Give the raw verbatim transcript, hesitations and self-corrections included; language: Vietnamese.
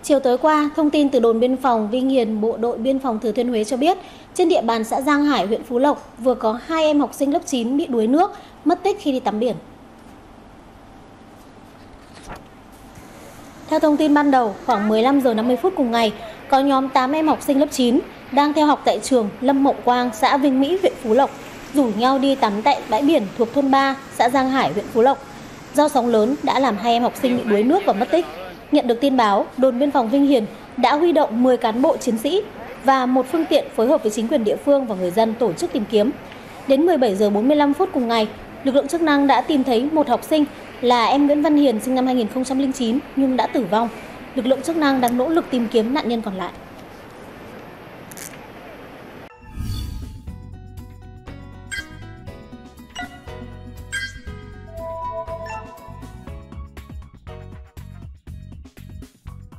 Chiều tối qua, thông tin từ đồn biên phòng Vinh Hiền, Bộ đội Biên phòng Thừa Thiên Huế cho biết, trên địa bàn xã Giang Hải, huyện Phú Lộc vừa có hai em học sinh lớp chín bị đuối nước, mất tích khi đi tắm biển. Theo thông tin ban đầu, khoảng mười lăm giờ năm mươi phút cùng ngày, có nhóm tám em học sinh lớp chín đang theo học tại trường Lâm Mộng Quang, xã Vinh Mỹ, huyện Phú Lộc, rủ nhau đi tắm tại bãi biển thuộc thôn ba, xã Giang Hải, huyện Phú Lộc. Do sóng lớn đã làm hai em học sinh bị đuối nước và mất tích. Nhận được tin báo, đồn biên phòng Vinh Hiền đã huy động mười cán bộ chiến sĩ và một phương tiện phối hợp với chính quyền địa phương và người dân tổ chức tìm kiếm. Đến mười bảy giờ bốn mươi lăm phút cùng ngày, lực lượng chức năng đã tìm thấy một học sinh là em Nguyễn Văn Hiền sinh năm hai nghìn không trăm lẻ chín nhưng đã tử vong. Lực lượng chức năng đang nỗ lực tìm kiếm nạn nhân còn lại.